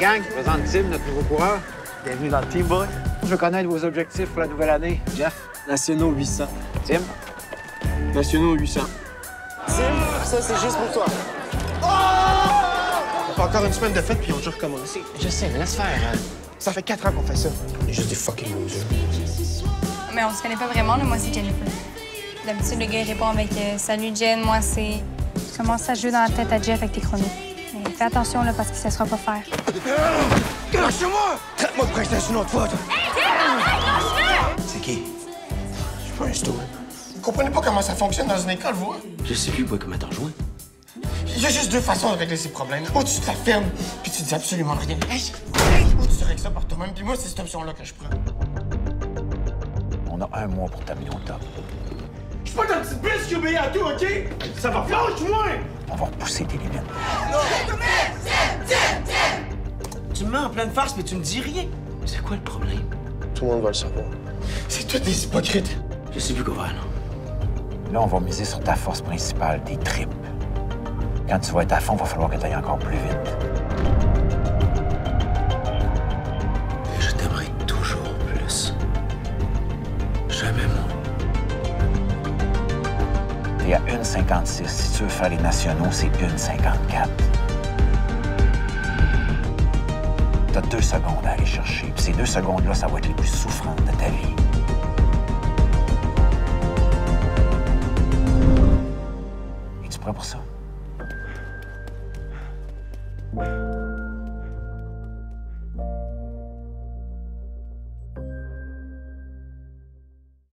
gang, je présente Tim, notre nouveau coureur. Bienvenue dans le team, boy. Je veux connaître vos objectifs pour la nouvelle année. Jeff? Nationaux 800. Tim? Nationaux 800. Tim, ça, c'est juste pour toi. Ça fait encore une semaine de fête, puis on a déjà recommencé. Je sais, mais laisse faire. Hein. Ça fait 4 ans qu'on fait ça. On est juste des fucking losers. Mais on se connaît pas vraiment, là. Moi, c'est Jennifer. D'habitude, le gars, il répond avec Salut, Jen, moi, c'est... Tu commences à jouer dans la tête à Jeff avec tes chronos. Mais fais attention, là, parce qu'il ne sera pas faire. Lâche-moi! Traite-moi de princesse une autre fois, toi. C'est qui? Je suis pas un stool. Vous comprenez pas comment ça fonctionne dans une école, vous? Je sais plus, comment t'en rejoins. Il y a juste deux façons de régler ces problèmes. Ou tu te la fermes, puis tu dis absolument rien. Ou tu règles ça par toi-même, puis moi, c'est cette option-là que je prends. On a 1 mois pour terminer au top. Je suis pas ta petite bitch qui obéit à tout, OK? Ça va flanche-moi! On va repousser tes limites. Tu me mets en pleine farce, mais tu me dis rien. C'est quoi le problème? Tout le monde va le savoir. C'est tous des hypocrites. Je sais plus quoi faire, là. Là, on va miser sur ta force principale, tes tripes. Quand tu vas être à fond, il va falloir que tu ailles encore plus vite. Je t'aimerai toujours plus. Jamais moins. T'es à 1,56. Si tu veux faire les nationaux, c'est 1,54. T'as 2 secondes à aller chercher. Puis ces 2 secondes-là, ça va être les plus souffrantes de ta vie. Es-tu prêt pour ça?